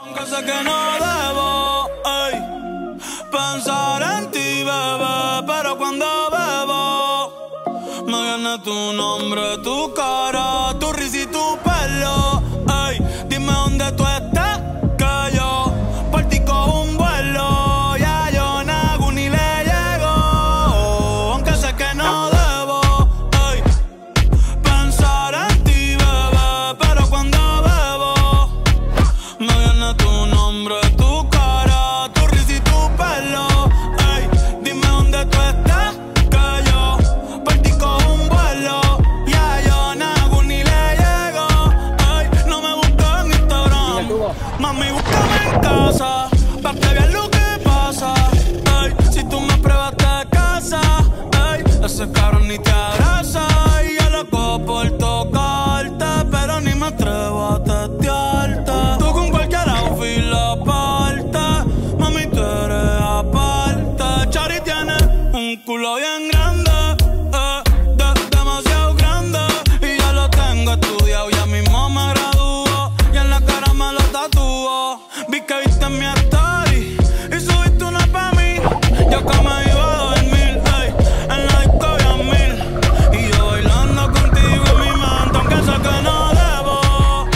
Aunque sé que no debo, ey, pensar en ti, bebé, pero cuando bebo me viene tu nombre, tu cara, tu risa y tu pelo. Ey, dime dónde tú estás, que yo por ti cojo un vuelo. Ya yo nago ni le llego, aunque sé que no debo, ey, pensar en ti, bebé, pero cuando bebo me viene tu nombre, tu cara, tu risa y tu pelo. Ey, dime dónde tú estás, que yo por ti cojo un vuelo. Ya yo nago ni le llego. Ey, no me busques en Instagram, mami, búscame en casa, pa' que veas lo que pasa. Ey, si tú me pruebas te casa, ey, ese cabrón ni te abraza. Y yo loco por tocarte, pero ni me atrevo a testearte. Tú con cualquier outfit la parte, mami, tú eres aparte. Chari tiene un culo bien grande, demasiado grande, y ya lo tengo estudiado, ya mismo me graduó, y en la cara me lo tatuó. Vi que viste mi story y subiste una pa' mí, yo que me iba a dormir, ey, en la disco había 1000, y yo bailando contigo en mi mente, aunque sé que no debo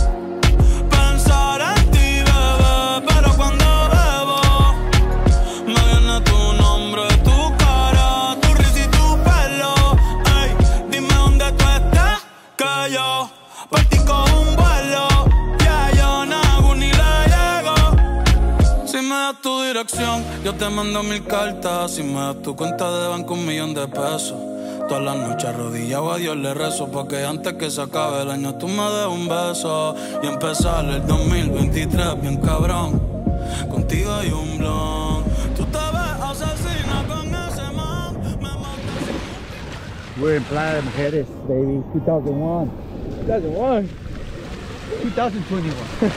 pensar en ti, bebé, pero cuando bebo me viene tu nombre, tu cara, tu risa y tu pelo. Ey, dime dónde tú estás, que yo por ti cojo un vuelo. Ya yo nago ni le llego. Si me das tu dirección, yo te mando 1000 cartas. Si me das tu cuenta de banco, 1.000.000 de pesos. Todas las noches arrodillado a Dios le rezo, porque antes que se acabe el año tú me des un beso y empezar el 2023 bien cabrón. Contigo hay un blon. Tú te ves asesina con ese man. Me matas. We're in Playa de Mujeres, baby. 2001. 2001. 2021.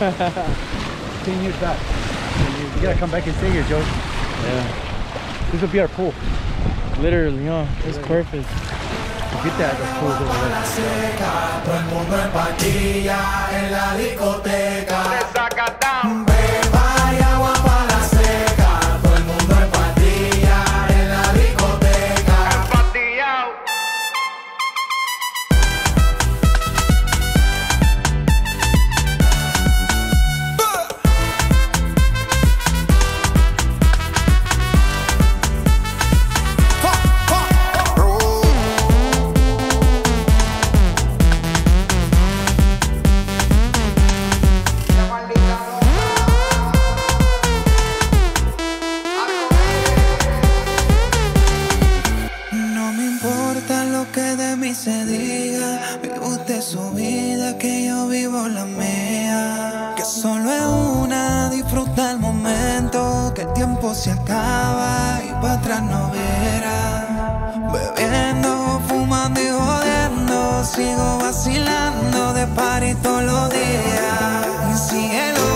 10 years back. You gotta come back and stay here, Joe. Yeah. This will be our pool. Literally, huh? It's perfect. Get that, the pool over there. Todo el mundo en pastilla en la discoteca. Beba y agua pa' la seca. Todo el mundo en pastilla en la discoteca. No me importa lo que de mí se diga, vive usted su vida, que yo vivo la mía. Que solo es una, disfruta el momento, que el tiempo se acaba y para atrás no verá. Bebiendo, fumando y jodiendo, sigo vacilando de party todos los días. Y síguelo.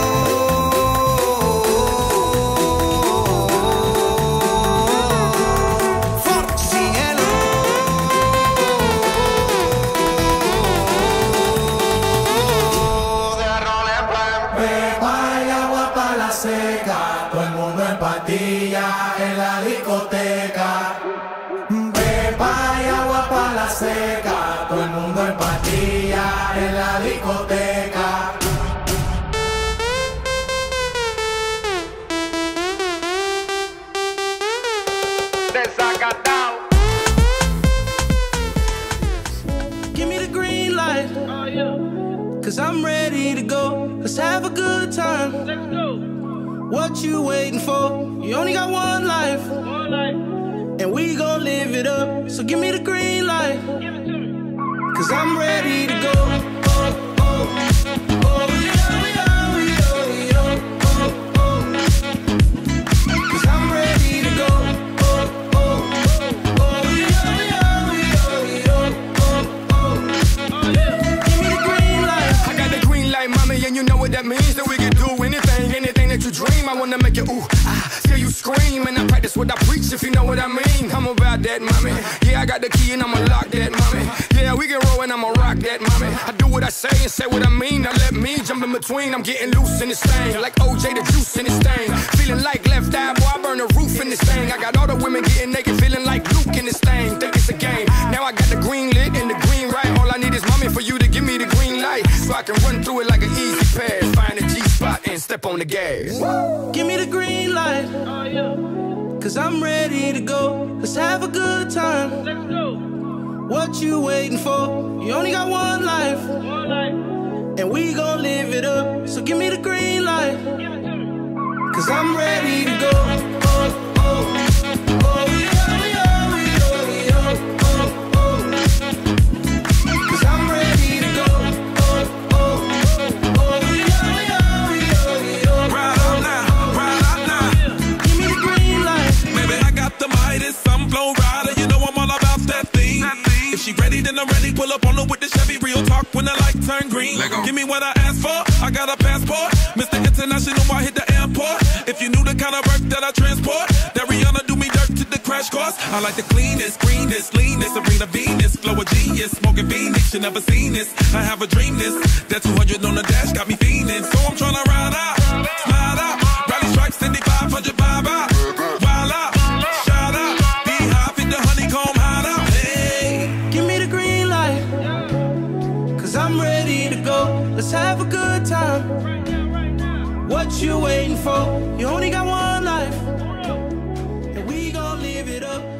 Beba y agua pa' la seca. Todo el mundo en pastilla en la discoteca. Beba y agua pa' la seca. Todo el mundo en pastilla en la discoteca. Give me the green light, cause I'm ready to go. Let's have a good time. Let's go. What you waiting for? You only got one life. And we gon' live it up. So give me the green light, cause I'm ready to go. Oh, oh, oh, yeah, yeah, yeah, yeah. Oh, oh. Cause I'm ready to go. Oh, oh, oh, yeah, yeah, yeah, yeah. Oh, oh. Give me the green light. I got the green light, mommy, and you know what that means. That we can do anything, anything to that you dream. I wanna make you ooh, ah, till you scream. And I practice what I preach, if you know what I mean. I'm about that, mommy. Yeah, I got the key and I'ma lock that, mommy. Yeah, we can roll and I'ma rock that, mommy. I do what I say and say what I mean. Now let me jump in between. I'm getting loose in this thing, like OJ the juice in this thing. Feeling like Left Eye, boy, I burn the roof in this thing. I got all the women getting naked, feeling like Luke in this thing. Think it's a game. Now I got the green lit and the green right. All I need is mommy for you to give me the green light, so I can run through it like an easy pass. Find a G-spot and step on the gas. Give me the green light, cause I'm ready to go. Let's have a good time. Let's go. What you waiting for? You only got one life, and we gon' live it up. So give me the green light, cause I'm ready to go. Oh, oh, oh, oh, oh, oh, oh, oh. Cause I'm ready to go. Oh, oh, oh, oh, oh. Ride out now, ride out now. Give me the green light. Baby, I got the Midas, some flow rider. You know I'm all about that thing. If she ready, then I'm ready. Pull up on her with the Chevy. Real talk when the light turn green. Give me what I asked for. I got a passport. Mr. International, I hit the airport. If you knew the kind of work that I transport, that Rihanna do me dirt to the crash course. I like the cleanest, greenest, leanest, Serena Venus, flow a genius, smoking Phoenix. You never seen this. I have a dream this. That 200 on the dash got me fiending. So I'm tryna ride out, slide out, rally strikes, 500 vibe out, wild out, shout out, beehive, hit the honeycomb hide out. Hey, Give me the green light, cause I'm ready to go. Let's have a good time. What you waiting for? You only got one life, and we gon' live it up.